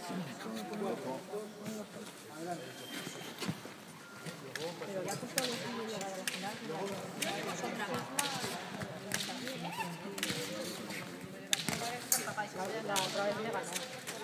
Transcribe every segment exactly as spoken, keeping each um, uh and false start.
Pero ya ha costado mucho llegar a la final. La otra vez me ganó.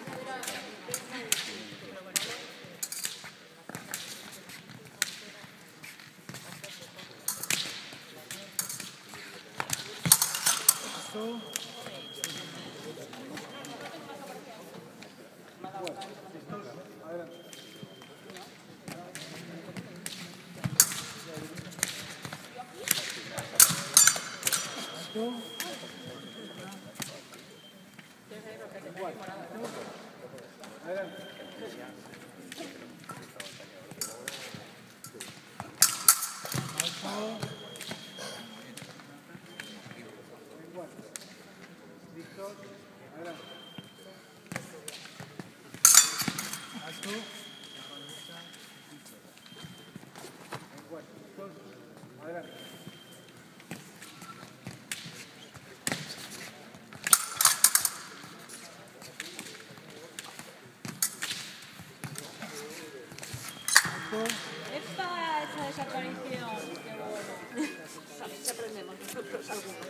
¡Epa! Esa desaparición. Qué bueno. Se aprendemos nosotros algunos.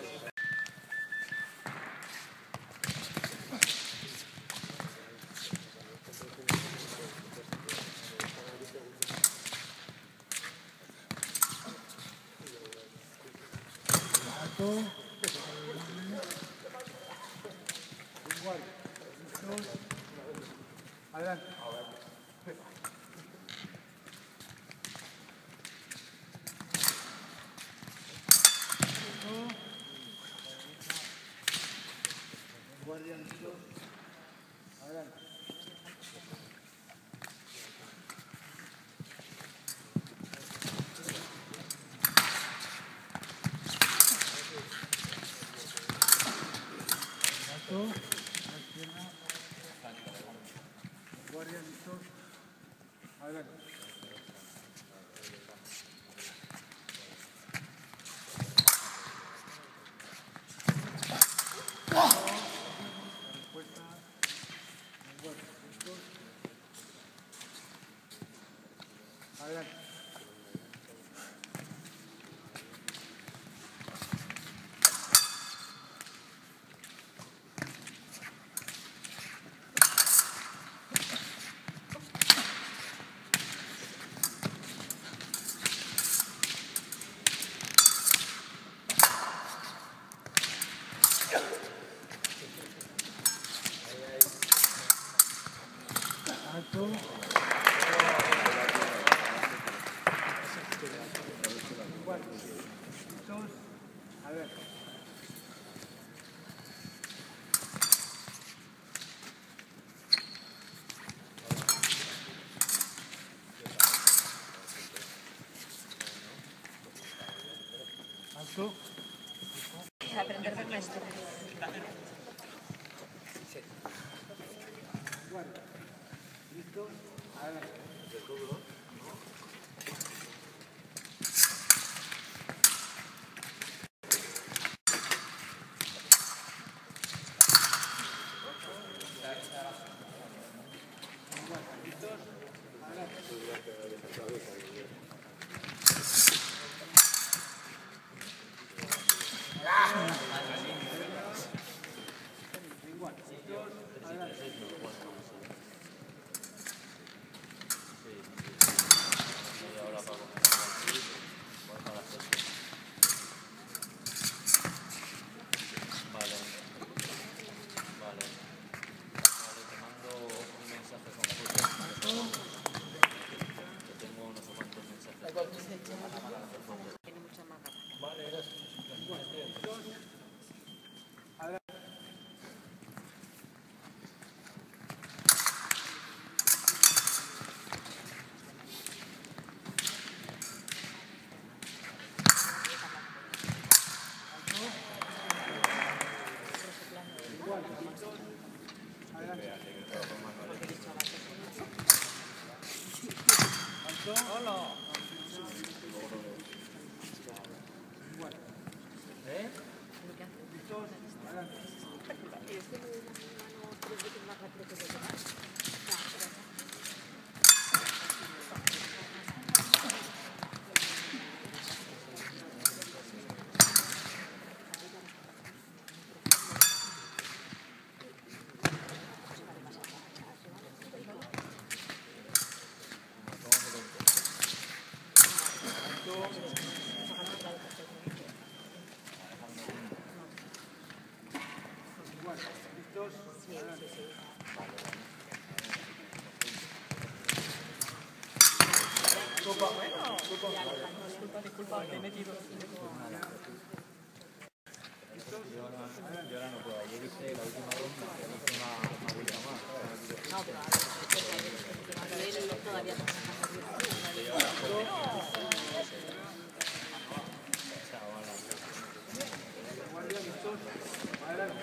Adelante. Guardia listo. Adelante. Guardia listo. Adelante. Adelante. Alto. A ver. Alto. Aprender del maestro. Guarda. Listo. Adelante. Disculpa, disculpa, te he metido. Yo ahora no puedo. Ayer hice la última ronda, la última una vuelta más. No, pero ahora, él todavía no Guardia, listos. Adelante.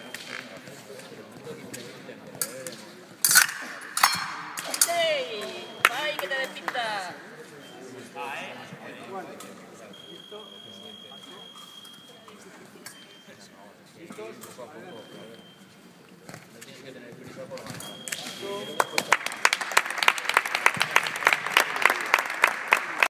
¡Ey! ¡Ay, que te despista! Igual. Listo. ¿Listos? Poco a poco. No tienes que tener prisa por avanzar. Listo.